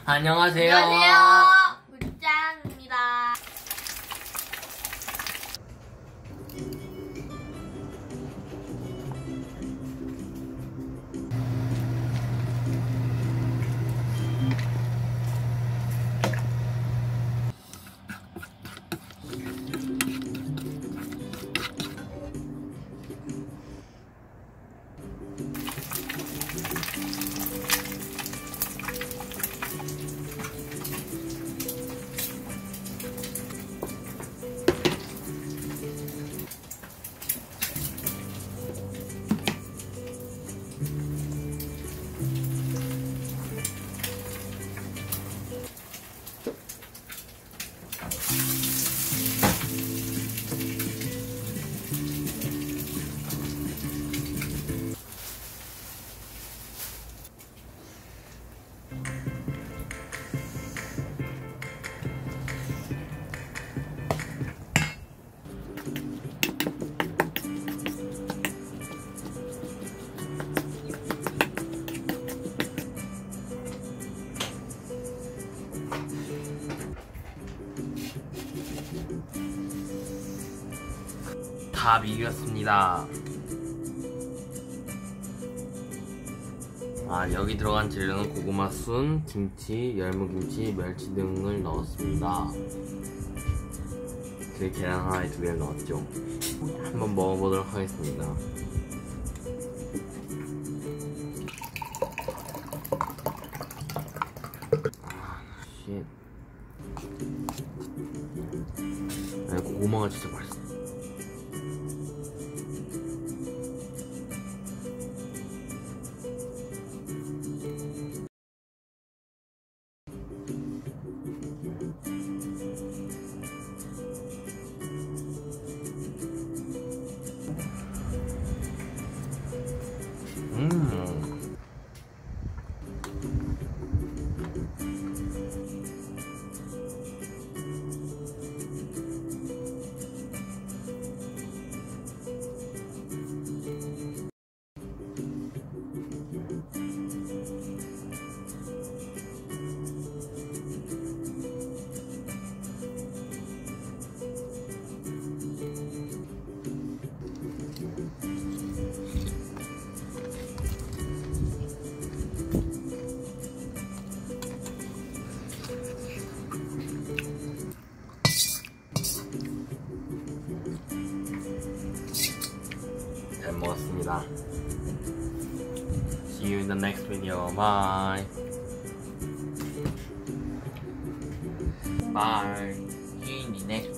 안녕하세요. 안녕하세요. 문짱입니다. 다 비볐습니다. 여기 들어간 재료는 고구마 순, 김치, 열무김치, 멸치 등을 넣었습니다. 그 계란 하나에 2개를 넣었죠. 한번 먹어보도록 하겠습니다. 고구마가 진짜 맛있어. 잘 먹었습니다. See you in the next video. Bye. Bye. See you in the next